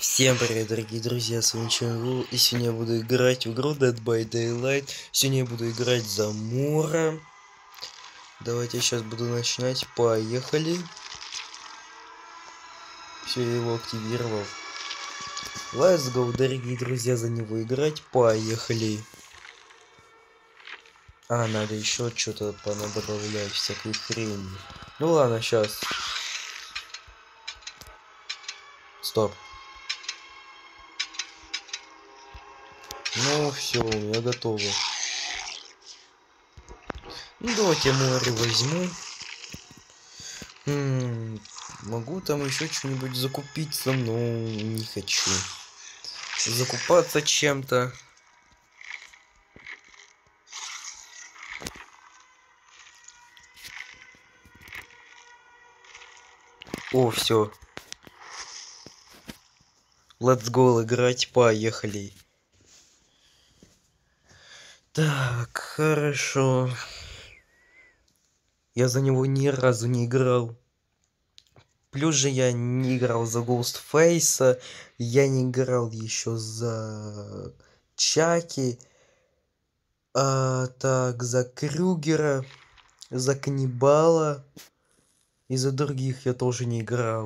Всем привет, дорогие друзья, с вами Чунгу, и сегодня я буду играть в игру Dead by Daylight. Сегодня я буду играть за Мора. Давайте я сейчас буду начинать, поехали. Все, я его активировал. Let's go, дорогие друзья, за него играть, поехали. Надо еще что-то понадобавлять, всякой хрени. Ну ладно, сейчас. Стоп. Ну все, у меня готово. Ну давайте я море возьму. Могу там еще что-нибудь закупиться, но не хочу закупаться чем-то. О, все. Let's go играть, поехали. Так, хорошо. Я за него ни разу не играл. Плюс же я не играл за Ghostface, я не играл еще за Чаки, так, за Крюгера, за Каннибала и за других я тоже не играл.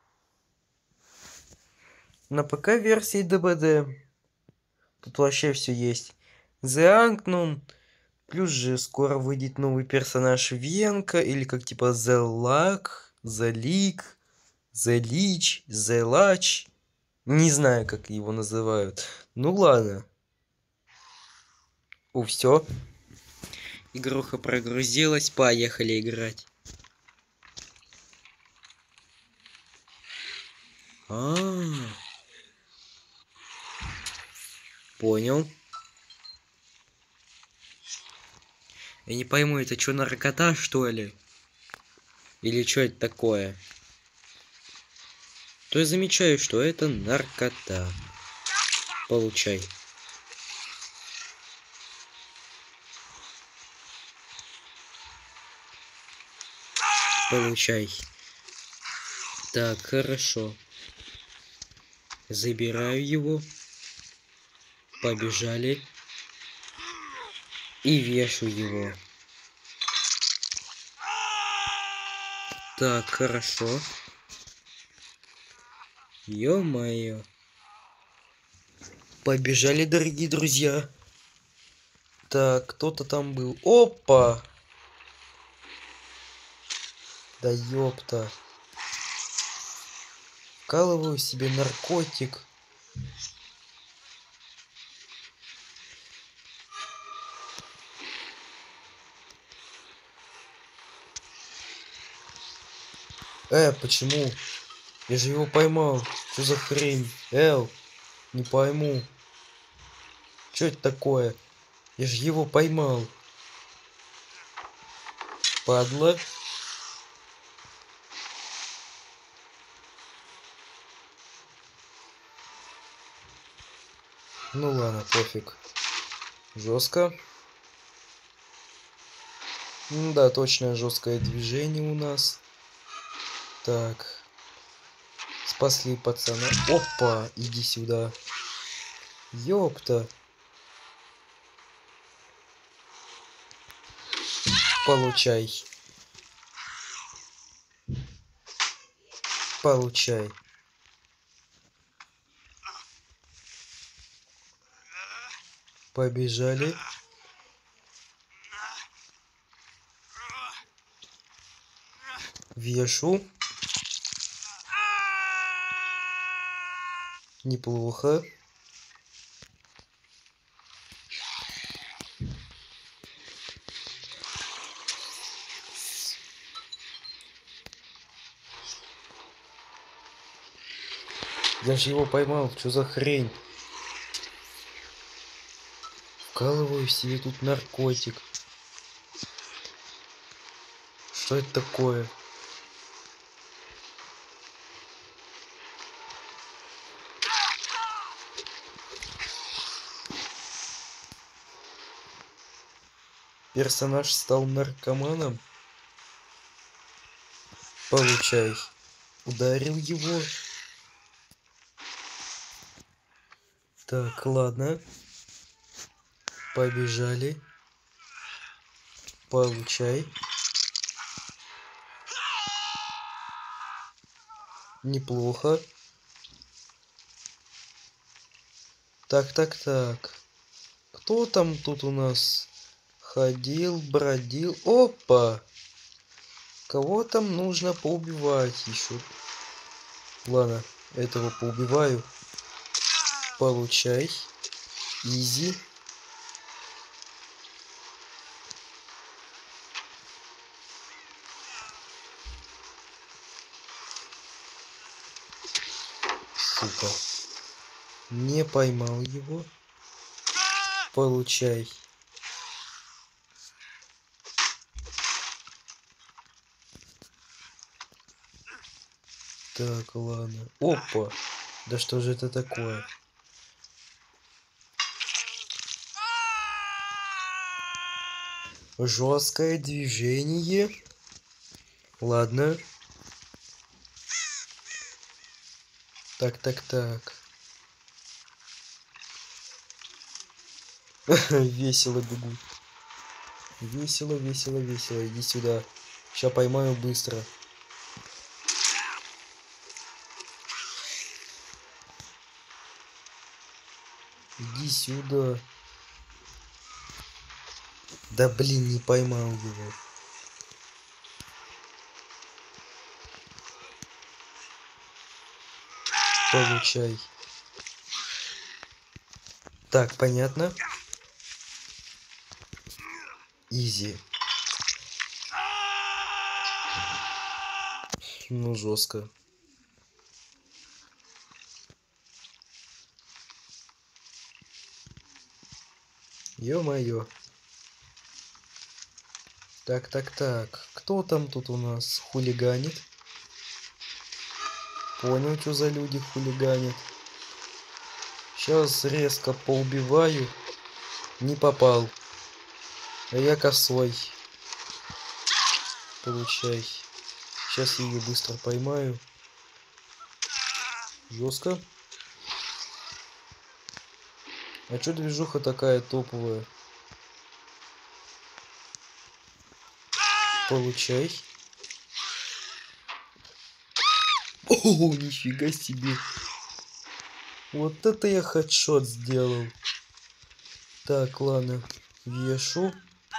На ПК-версии ДБД тут вообще все есть. The Unknown, плюс же скоро выйдет новый персонаж Венка, или как типа The Luck, The Leak, The Leech, The Lach. Не знаю, как его называют. Ну ладно. Все. Игруха прогрузилась, поехали играть. Понял. Я не пойму, это что, наркота, что ли? Или что это такое? То я замечаю, что это наркота. Получай. Получай. Так, хорошо. Забираю его. Побежали. И вешу его. Так, хорошо. Ё-моё. Побежали, дорогие друзья. Так, кто-то там был. Опа! Да ёпта. Вкалываю себе наркотик. Почему? Я же его поймал. Что за хрень? Не пойму. Что это такое? Я же его поймал. Падла. Ну ладно, пофиг. Жестко. Да, точно жесткое движение у нас. Так. Спасли пацана. Опа, иди сюда. Ёпта. Получай. Получай. Побежали. Вешу. Неплохо. Я же его поймал. Что за хрень? Вкалываю себе тут наркотик. Что это такое? Персонаж стал наркоманом. Получай. Ударил его. Так, ладно. Побежали. Получай. Неплохо. Так, так, так. Кто там тут у нас ходил, бродил? Опа! Кого там нужно поубивать еще? Ладно, этого поубиваю. Получай. Изи. Сука. Не поймал его. Получай. Так, ладно. Опа. Да что же это такое? Жесткое движение. Ладно. Так, так, так. Весело бегут. Весело, весело, весело. Иди сюда. Сейчас поймаю быстро. Иди сюда. Да блин, не поймал его. Получай. Так, понятно. Изи. Ну, жестко. Ё-моё. Так, так, так. Кто там тут у нас хулиганит? Понял, что за люди хулиганят. Сейчас резко поубиваю. Не попал. А я косой. Получай. Сейчас я ее быстро поймаю. Жестко. А чё движуха такая топовая? Получай. О, нифига себе. Вот это я хедшот сделал. Так, ладно. Вешу.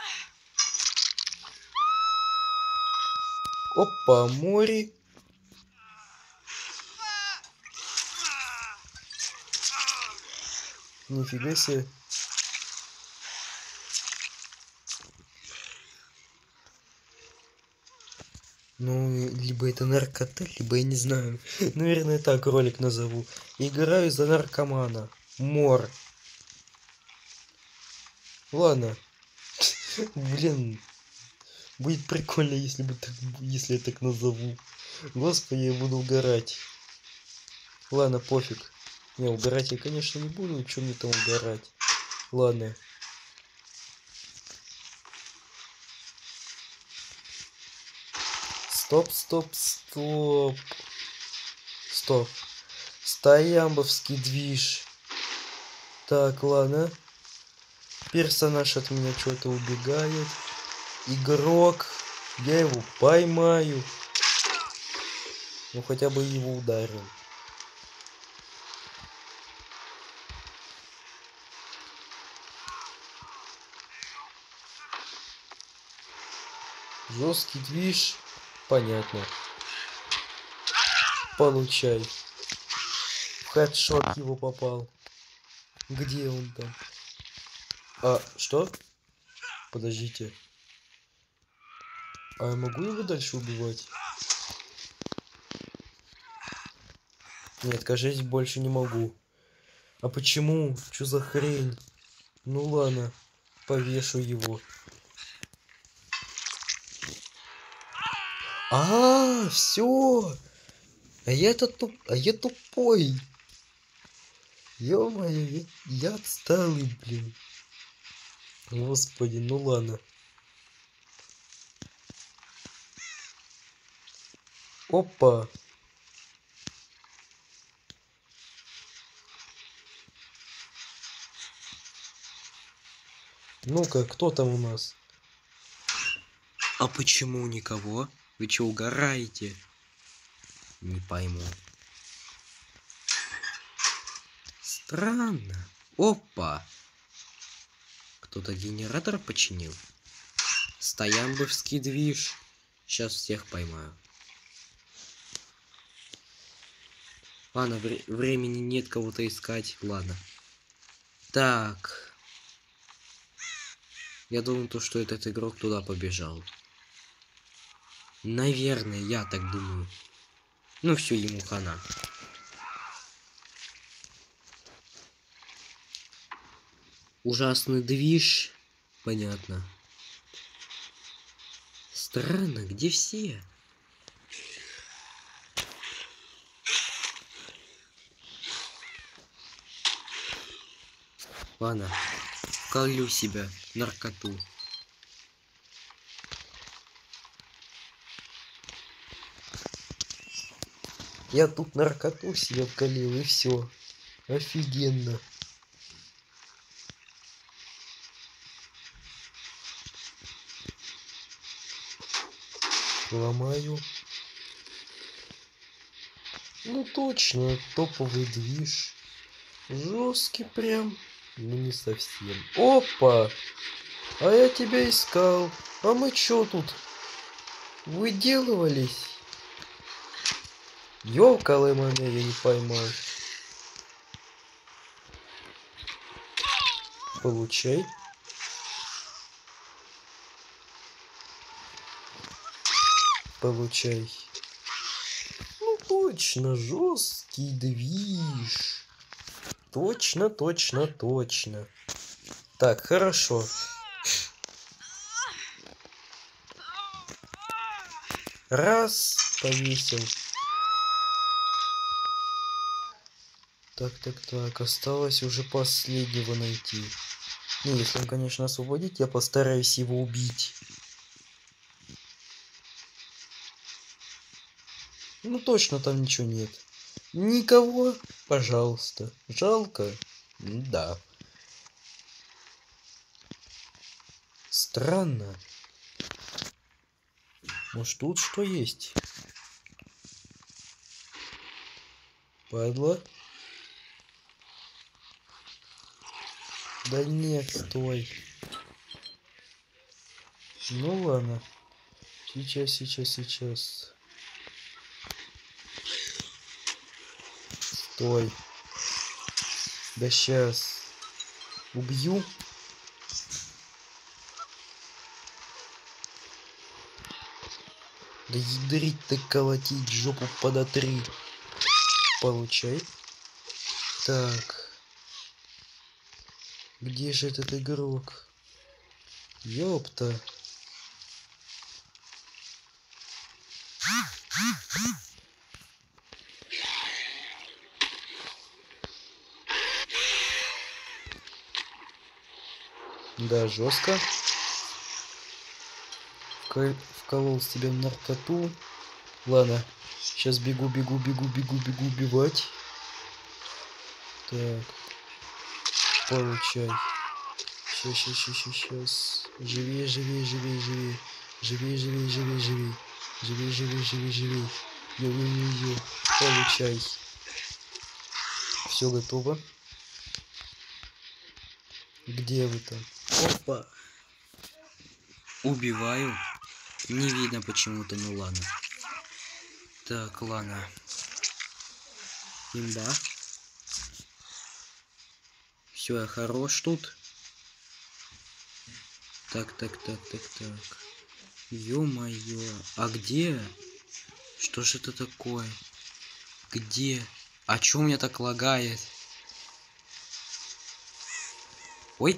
Опа, море. Нифига себе. Ну, либо это наркота, либо я не знаю. Наверное, так ролик назову. Играю за наркомана. Мор. Ладно. Блин. Будет прикольно, если бы так, если я так назову. Господи, я буду угорать. Ладно, пофиг. Не, угорать я, конечно, не буду. Чем мне там угорать? Ладно. Стоп, стоп, стоп. Стоп. Стоямбовский движ. Так, ладно. Персонаж от меня что-то убегает. Игрок. Я его поймаю. Ну, хотя бы его ударил. Жесткий движ. Понятно. Получай. В хедшот его попал. Где он там? А, что? Подождите. А я могу его дальше убивать? Нет, кажется, больше не могу. А почему? Что за хрень? Ну ладно, повешу его. А, все. А я тупой. Ё-моё, я отсталый, блин. Господи, ну ладно. Опа. Ну-ка, кто там у нас? А почему никого? Вы че, угораете? Не пойму. Странно. Опа! Кто-то генератор починил. Стоямбовский движ. Сейчас всех поймаю. Ладно, времени нет кого-то искать. Ладно. Так. Я думал, что этот игрок туда побежал. Наверное, я так думаю. Ну все, ему хана. Ужасный движ. Понятно. Странно, где все? Ладно, колю себя, наркоту. Я тут наркоту себе вкалил, и все. Офигенно. Ломаю. Ну точно, топовый движ. Жесткий прям. Ну не совсем. Опа! А я тебя искал. А мы чё тут? Выделывались? Ёлка-лэмоне, я не поймал. Получай. Получай. Ну точно, жесткий движ. Точно, точно, точно. Так, хорошо. Раз, повесил. Так, осталось уже последнего найти. Ну, если он, конечно, освободит, я постараюсь его убить. Ну, точно там ничего нет. Никого? Пожалуйста. Жалко? Да. Странно. Может, тут что есть? Падла? Да нет, стой. Ну ладно. Сейчас. Стой. Да сейчас. Убью. Да ядрить-то колотить, жопу подотри. Получай. Так. Где же этот игрок? Ёпта. Да, жестко. Вколол себе в наркоту. Ладно. Сейчас бегу убивать. Так. Получай. Сейчас. Живее. Живее. Ё. Получай. Все готово. Где вы там? Опа. Убиваю. Не видно почему-то, ну ладно. Так, ладно. Имба. Все, я хорош тут. Так. Ё-моё. А где? Что ж это такое? Где? А чё у меня так лагает? Ой.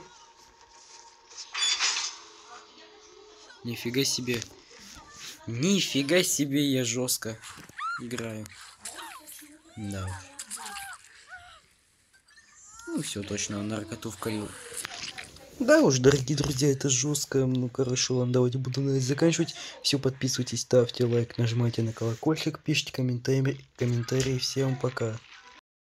Нифига себе. Нифига себе, я жестко играю. Да. Ну все, точно, наркоту вкалил. Да уж, дорогие друзья, это жестко. Ну, короче, ладно, давайте буду на этом заканчивать. Все, подписывайтесь, ставьте лайк, нажимайте на колокольчик, пишите комментарии. Всем пока.